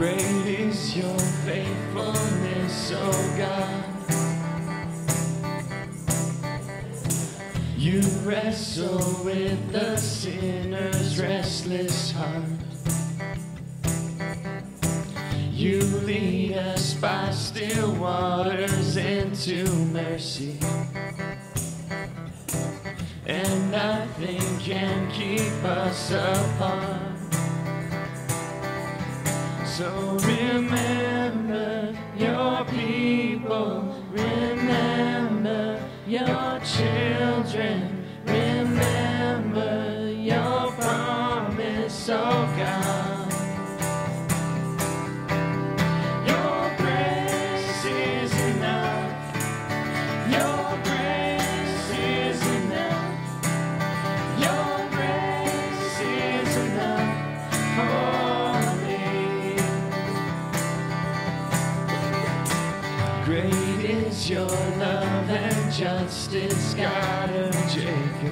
Great is your faithfulness, oh God. You wrestle with the sinner's restless heart. You lead us by still waters into mercy, and nothing can keep us apart. So remember your people, remember your children, remember your promise, oh God. Your grace is enough, your grace is enough, your grace is enough for me. Great is your love and justice, God of Jacob.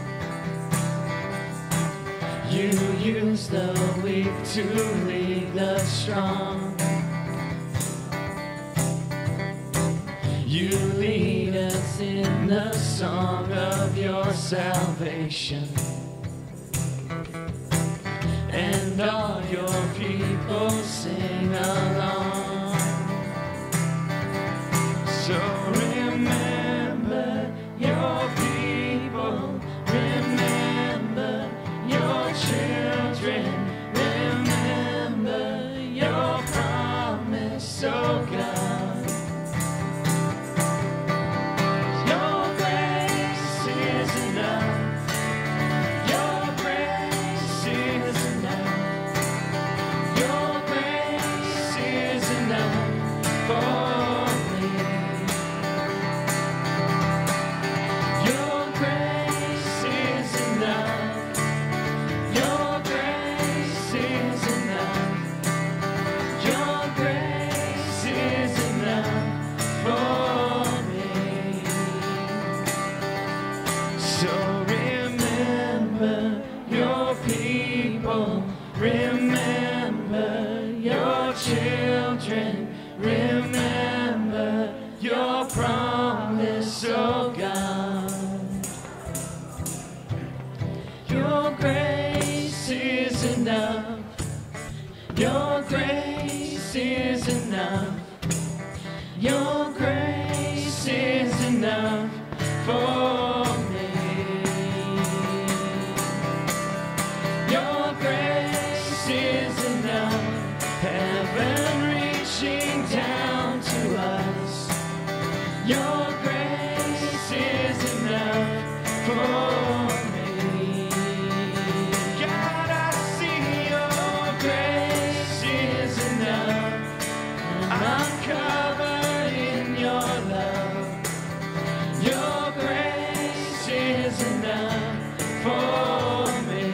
You use the weak to lead the strong. You lead us in the song of your salvation, and all your people sing along. So remember your people, remember your children, remember your promise, oh God. Your grace is enough, your grace is enough, your grace is enough for remember your children, remember your promise, oh God. Your grace is enough, your grace is enough, your grace is enough for me. Your grace is enough, heaven reaching down to us. Your grace is enough for me. God, I see your grace is enough. I'm covered in your love. Your grace is enough for me.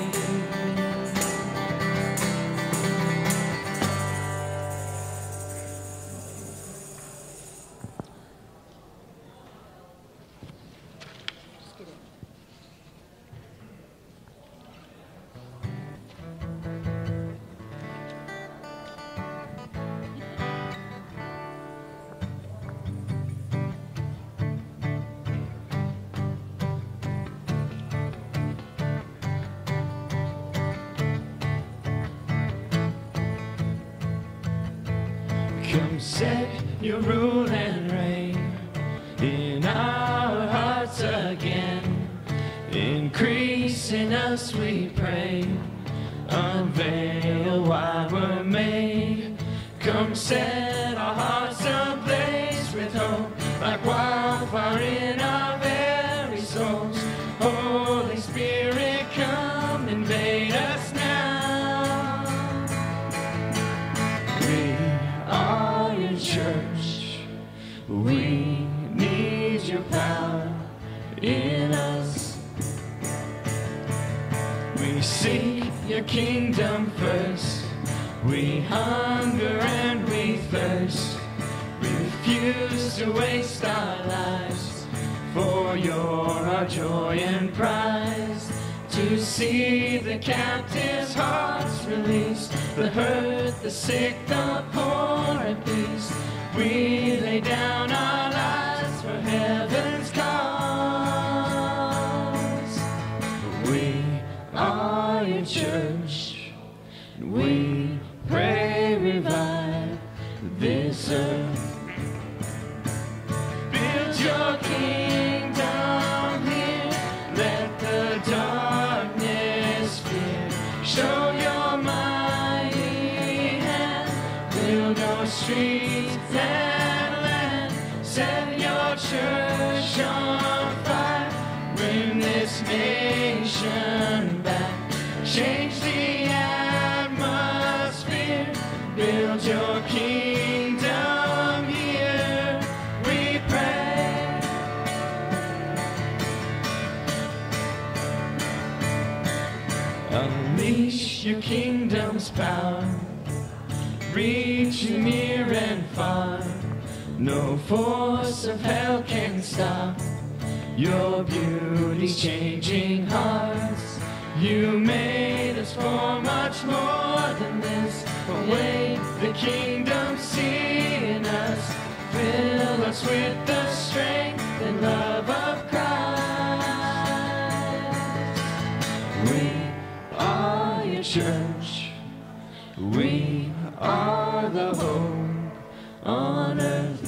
Come set your rule and reign in our hearts again. Increase in us, we pray. Unveil why we're made. Come set our hearts ablaze with hope, like wildfire in our very souls. Holy Spirit, come invade us now. We are your church. We need your power in us. We seek your kingdom first. We hunger and we thirst. We refuse to waste our lives, for you're our joy and prize. To to see the captives' hearts released, the hurt, the sick, the poor at peace. We lay down our lives for heaven's cause. We are your church, and we pray revive this earth. Build your kingdom here, let the darkness fear. Show your mighty hand, build your streets and land. Set your church on fire, bring this nation back. Change the atmosphere, build your kingdom here, we pray. Unleash your kingdom's power, reach you near and far. No force of hell can stop your beauty's changing hearts. You made us for much more than this. Await the kingdom, see in us. Fill us with the strength and love of Christ. We are your church. We are the hope on earth.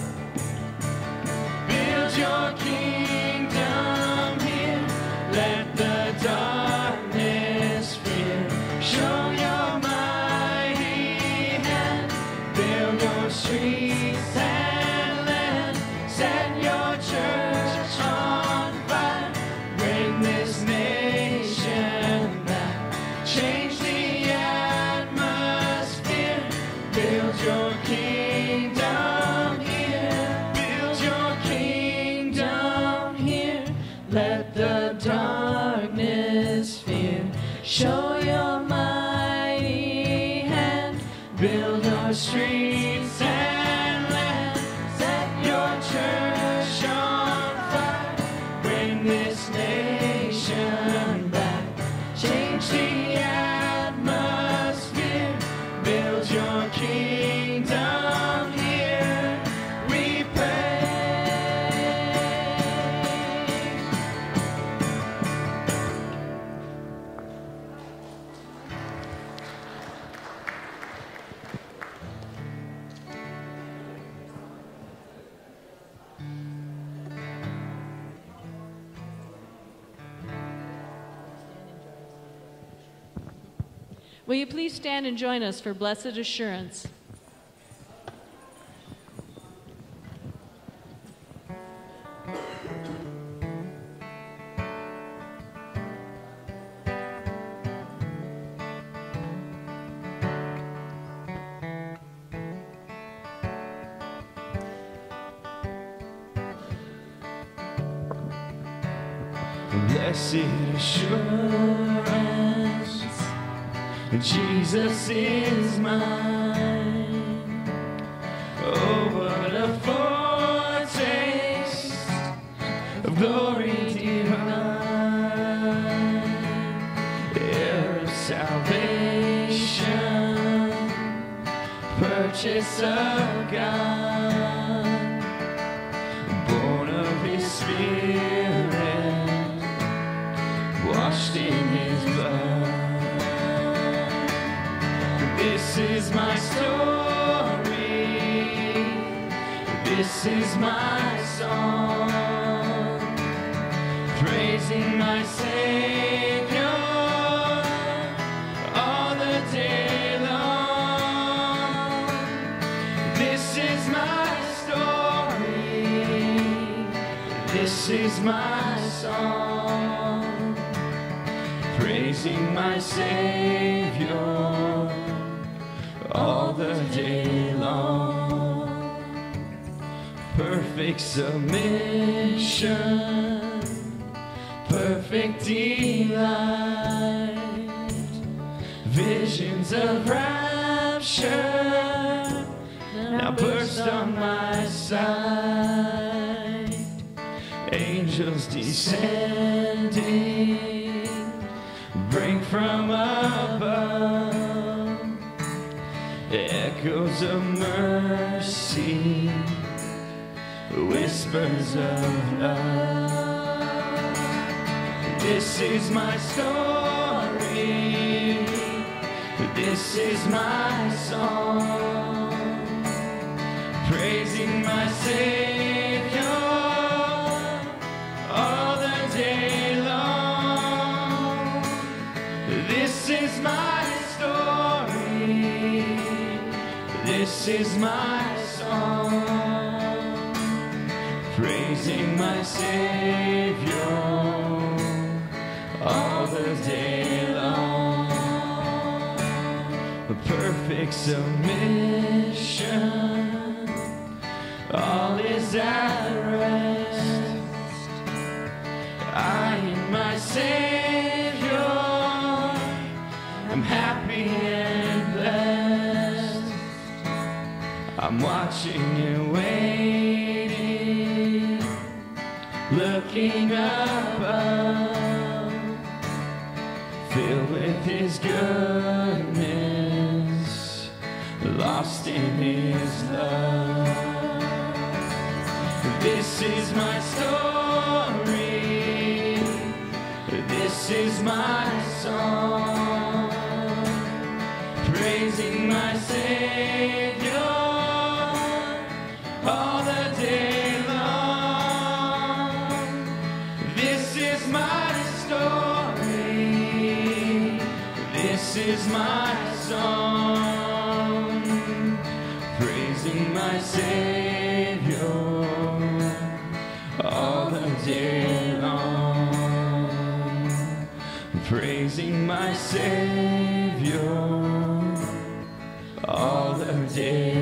Build your kingdom here. Let the darkness fear. Show your mighty hand. Build your streets and land. Set your church on fire. Bring this nation back. Change the atmosphere. Build your kingdom here. Build your kingdom here. Let the darkness fear. Show your mighty hand. Build our streets and land. Set your church on fire. Bring this nation back. Change the atmosphere. Build your kingdom here. We pray. Will you please stand and join us for Blessed Assurance? Blessed assurance, Jesus is mine. Oh, what a foretaste of glory divine, heir of salvation, purchase of God, born of His Spirit, washed in His blood. This is my story, this is my song, praising my Savior all the day long. This is my story, this is my song, praising my Savior all the day long. Perfect submission, perfect delight, visions of rapture now burst on my sight. Angels descending, from above, echoes of mercy, whispers of love. This is my story, this is my song, praising my Savior all the day long. This is my story, this is my song, praising my Savior all the day long. A perfect submission, all is at rest. I in my Savior am happy and blessed. I'm watching and waiting, looking above, filled with His goodness, lost in His love. This is my story, this is my song, praising my Savior all the day long. This is my story, this is my song, praising my Savior all the day long, praising my Savior all the day